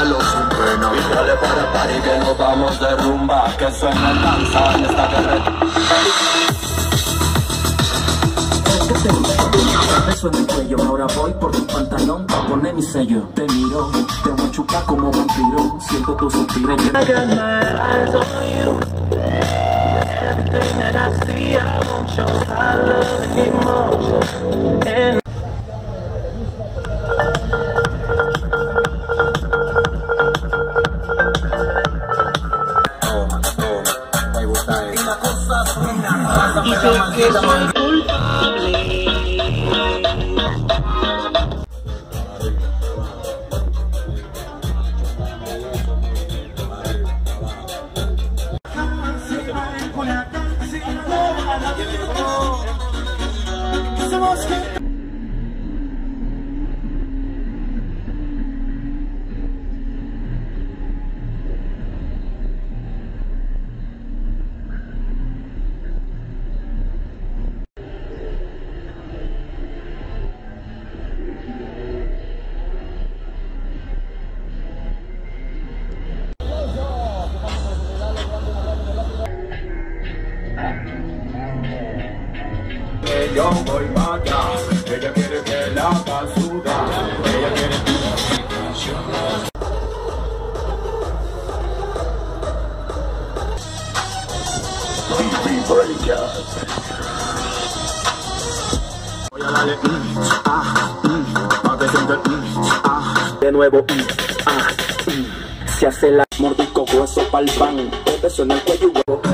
pelo sin pena. Y dale para party que nos vamos de rumba, que suena el danza en esta carrera. Beso en el cuello, ahora voy por tu pantalón pa' poner mi sello. Te miro, te voy a chupar como vampiro. Siento tu suspiro. I got my eyes on you. Everything that I see, I won't show I love emotion. And me gusta eso. y sé que soy culpable. Yo voy para allá, ella quiere que la haga sudar, ella quiere DB Breaker. Voy a darle pa' que sienta De nuevo, se hace la mordisco grueso pa'l pan. El beso en el cuello y huevo.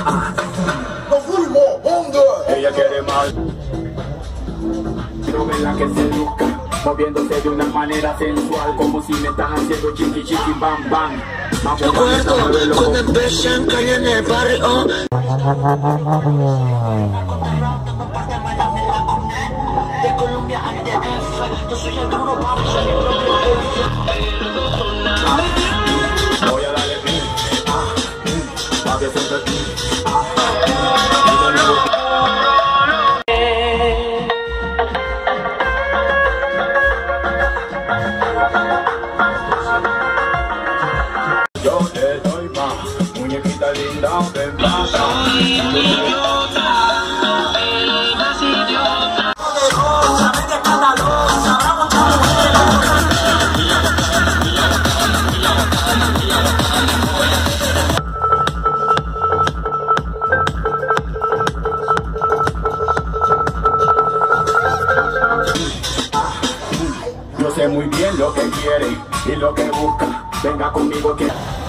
ella quiere más. Quiero verla que se luzca, moviéndose de una manera sensual, como si me estás haciendo chiqui chiqui bam bam. Recuerdo cuando empecé en calle en el barrio. De Colombia al DF, yo soy el duro para salir Voy a darle pa' que sienta yo te doy más, muñequita linda, ven para yo sé muy bien lo que quiere y lo que busca. Venga conmigo que